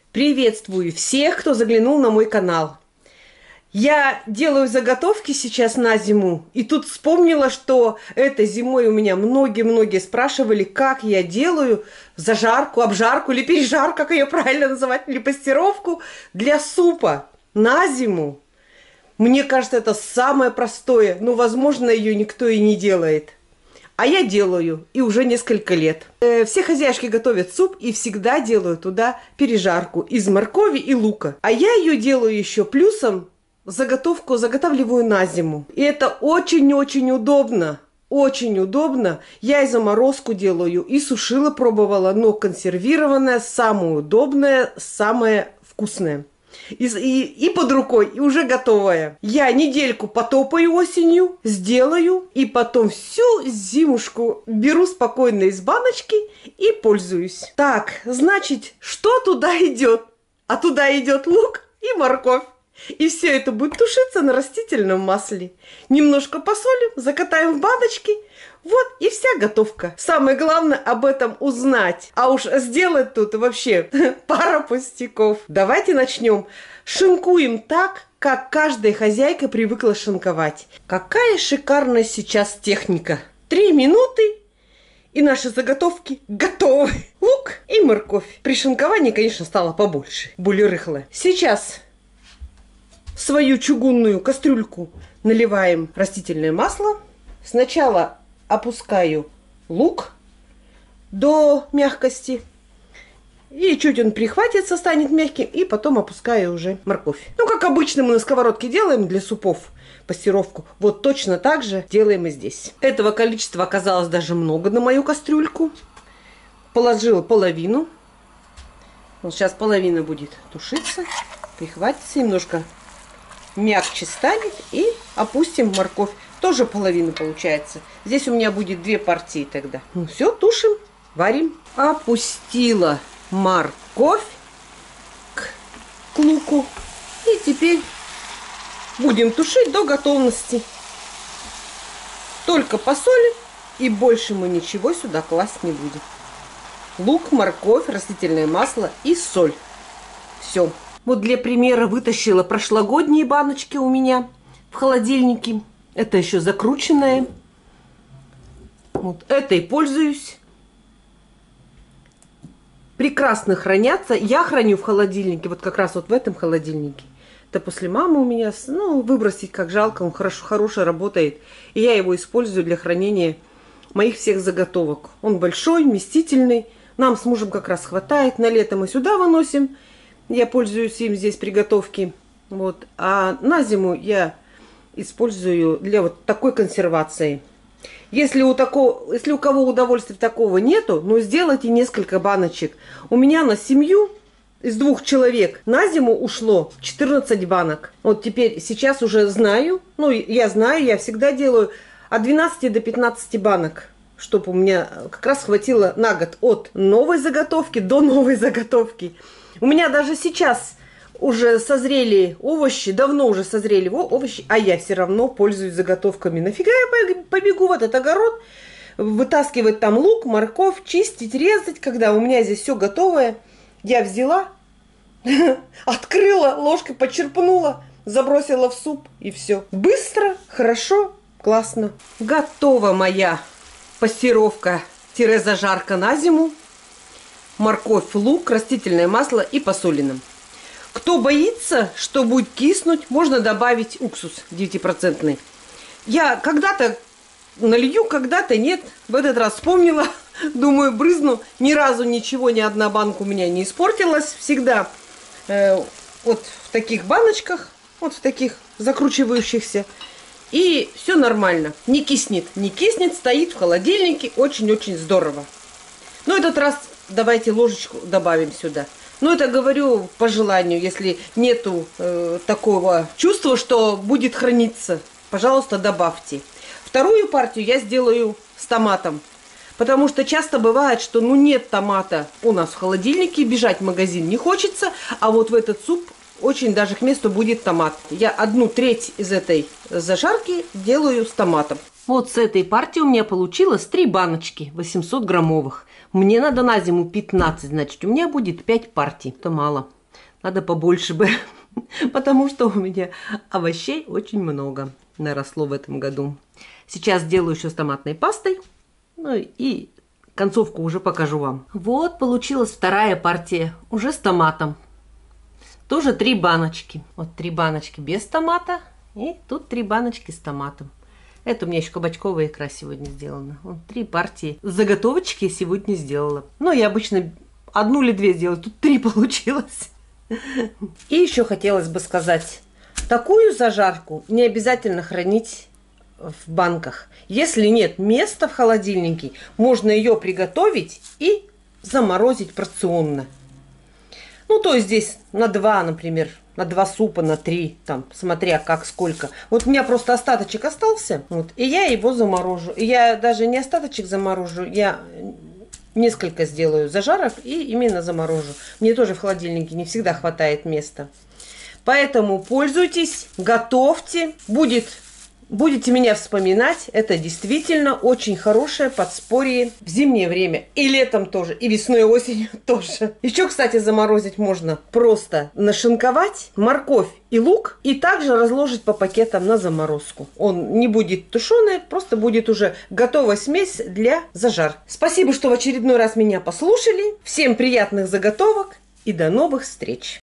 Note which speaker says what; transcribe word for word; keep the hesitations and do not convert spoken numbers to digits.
Speaker 1: Приветствую всех, кто заглянул на мой канал. Я делаю заготовки сейчас на зиму, и тут вспомнила, что этой зимой у меня многие-многие спрашивали, как я делаю зажарку, обжарку или пережарку, как ее правильно называть, или пастировку для супа на зиму. Мне кажется, это самое простое, но, возможно, ее никто и не делает. А я делаю, и уже несколько лет. Э, все хозяюшки готовят суп и всегда делают туда пережарку из моркови и лука. А я ее делаю еще плюсом, заготовку заготавливаю на зиму. И это очень-очень удобно. Очень удобно. Я и заморозку делаю, и сушила пробовала, но консервированное самое удобное, самое вкусное. И, и, и под рукой, и уже готовая. Я недельку потопаю осенью, сделаю, и потом всю зимушку беру спокойно из баночки и пользуюсь. Так, значит, что туда идет? А туда идет лук и морковь. И все это будет тушиться на растительном масле. Немножко посолим, закатаем в баночки. Вот и вся готовка. Самое главное об этом узнать. А уж сделать тут вообще пара пустяков. Давайте начнем. Шинкуем так, как каждая хозяйка привыкла шинковать. Какая шикарная сейчас техника. Три минуты, и наши заготовки готовы. Лук и морковь. При шинковании, конечно, стало побольше. Более рыхлое. Сейчас в свою чугунную кастрюльку наливаем растительное масло. Сначала опускаю лук до мягкости. И чуть он прихватится, станет мягким. И потом опускаю уже морковь. Ну, как обычно мы на сковородке делаем для супов пастировку. Вот точно так же делаем и здесь. Этого количества оказалось даже много на мою кастрюльку. Положила половину. Вот сейчас половина будет тушиться. Прихватится немножко. Мягче станет. И опустим морковь. Тоже половина получается. Здесь у меня будет две партии тогда. Ну все, тушим, варим. Опустила морковь к, к луку. И теперь будем тушить до готовности. Только посолим, и больше мы ничего сюда класть не будем. Лук, морковь, растительное масло и соль. Все. Вот для примера вытащила прошлогодние баночки у меня в холодильнике. Это еще закрученное. Вот этой пользуюсь. Прекрасно хранятся. Я храню в холодильнике. Вот как раз вот в этом холодильнике. Это после мамы у меня. Ну, выбросить как жалко. Он хорошо, хорошо работает. И я его использую для хранения моих всех заготовок. Он большой, вместительный. Нам с мужем как раз хватает. На лето мы сюда выносим. Я пользуюсь им здесь при готовке. Вот. А на зиму я использую для вот такой консервации. Если у, такого, если у кого удовольствия такого нету, ну сделайте несколько баночек. У меня на семью из двух человек на зиму ушло четырнадцать банок. Вот теперь сейчас уже знаю, ну я знаю, я всегда делаю от двенадцати до пятнадцати банок, чтобы у меня как раз хватило на год от новой заготовки до новой заготовки. У меня даже сейчас уже созрели овощи, давно уже созрели овощи, а я все равно пользуюсь заготовками. Нафига я побегу в этот огород, вытаскивать там лук, морковь, чистить, резать, когда у меня здесь все готовое. Я взяла, открыла, ложкой почерпнула, забросила в суп и все. Быстро, хорошо, классно. Готова моя пастировка-зажарка на зиму. Морковь, лук, растительное масло и посоленным. Кто боится, что будет киснуть, можно добавить уксус девятипроцентный. Я когда-то налью, когда-то нет. В этот раз вспомнила. Думаю, брызну. Ни разу ничего, ни одна банка у меня не испортилась. Всегда э, вот в таких баночках, вот в таких закручивающихся. И все нормально. Не киснет. Не киснет, стоит в холодильнике. Очень-очень здорово. Но этот раз давайте ложечку добавим сюда. Ну, это говорю по желанию, если нету э, такого чувства, что будет храниться, пожалуйста, добавьте. Вторую партию я сделаю с томатом, потому что часто бывает, что ну нет томата у нас в холодильнике, бежать в магазин не хочется, а вот в этот суп очень даже к месту будет томат. Я одну треть из этой зажарки делаю с томатом. Вот с этой партии у меня получилось три баночки восемьсот граммовых. Мне надо на зиму пятнадцать, значит у меня будет пять партий. Это мало. Надо побольше бы, потому что у меня овощей очень много наросло в этом году. Сейчас делаю еще с томатной пастой. Ну и концовку уже покажу вам. Вот получилась вторая партия, уже с томатом. Тоже три баночки. Вот три баночки без томата. И тут три баночки с томатом. Это у меня еще кабачковая икра сегодня сделана. Вот три партии заготовочки я сегодня сделала. Ну, я обычно одну или две сделаю. Тут три получилось. И еще хотелось бы сказать. Такую зажарку не обязательно хранить в банках. Если нет места в холодильнике, можно ее приготовить и заморозить порционно. Ну, то есть здесь на два, например, на два супа, на три, там, смотря как, сколько. Вот у меня просто остаточек остался, вот, и я его заморожу. И я даже не остаточек заморожу, я несколько сделаю зажарок и именно заморожу. Мне тоже в холодильнике не всегда хватает места. Поэтому пользуйтесь, готовьте, будет... Будете меня вспоминать, это действительно очень хорошее подспорье в зимнее время. И летом тоже, и весной, и осенью тоже. Еще, кстати, заморозить можно просто нашинковать морковь и лук, и также разложить по пакетам на заморозку. Он не будет тушеный, просто будет уже готовая смесь для зажар. Спасибо, что в очередной раз меня послушали. Всем приятных заготовок и до новых встреч!